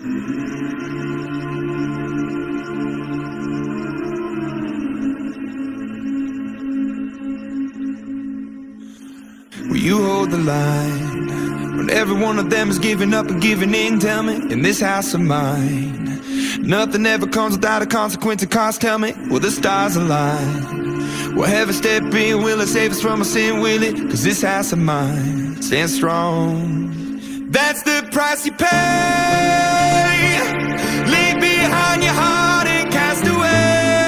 Will you hold the line when every one of them is giving up and giving in? Tell me, in this house of mine, nothing ever comes without a consequence of cost. Tell me, will the stars align? Will heaven step in? Will it save us from our sin? Will it? Cause this house of mine stands strong. That's the price you pay. Leave behind your heart and cast away.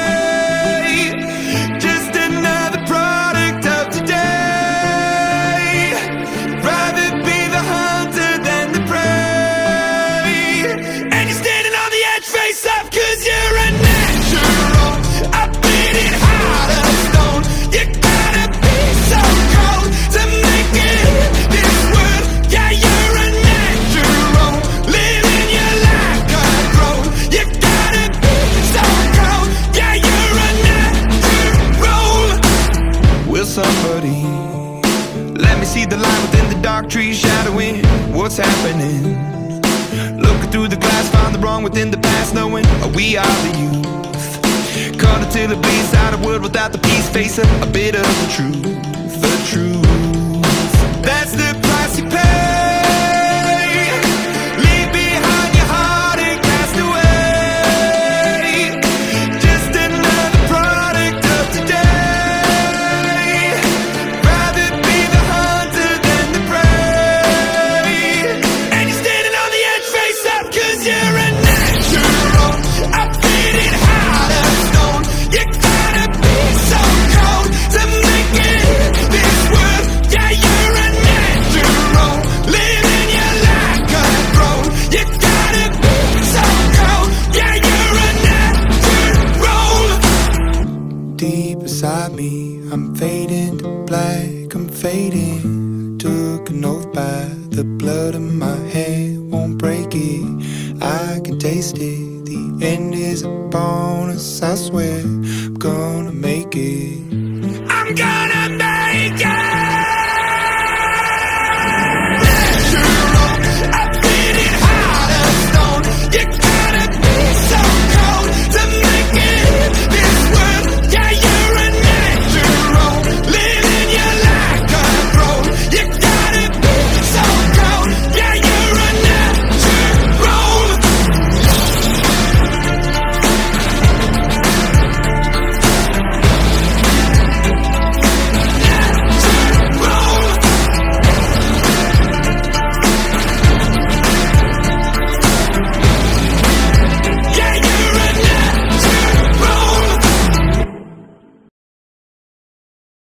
Just another product of today. Rather be the hunter than the prey. And you're standing on the edge, face up, cause you're a natural. I bleed it heart of stone. You gotta be so cold to make it in this world. Yeah, you're a natural, living your life control. You gotta be so cold. Yeah, you're a natural. Will somebody let me see the light within the dark trees shadowing what's happening? Looking through the glass, find the wrong within the past, knowing we are the youth. Caught until it bleeds out a world without the peace, facing a bit of the truth, the truth. That's the price you pay. Leave behind your heart and cast away. Just another product of today. Rather be the hunter than the prey. And you're standing on the edge, face up, cause you're a natural. I bleed it heart of stone. You gotta be so cold to make it in this world. Yeah, you're a natural, living your life control. You gotta be so cold. Yeah, you're a natural. Deep inside me, I'm fading to black, I'm fading. Took an oath by the blood in my head, won't break it. I can taste it. The end is a bonus, I swear I'm gonna make it.